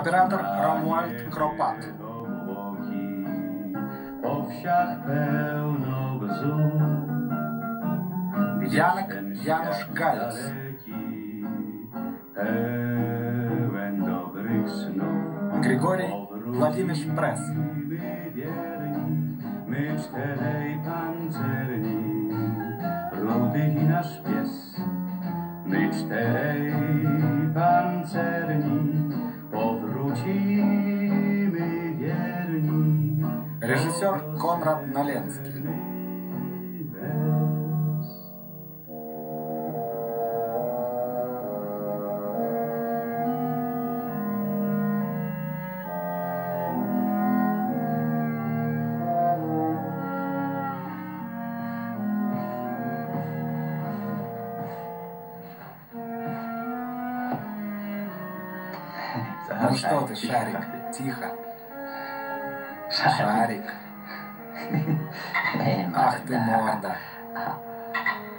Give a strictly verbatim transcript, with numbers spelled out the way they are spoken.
Оператор Ромуальд Кропат. Janek Janusz Gajos. Григорий Владимирович Пресс. My czterej pancerni, rudy i nasz pies. My czterej pancerni, powrócimy wierni. Режиссер Конрад Наленский. Ну что ты, Шарик, тихо. Шарик. Ах ты морда.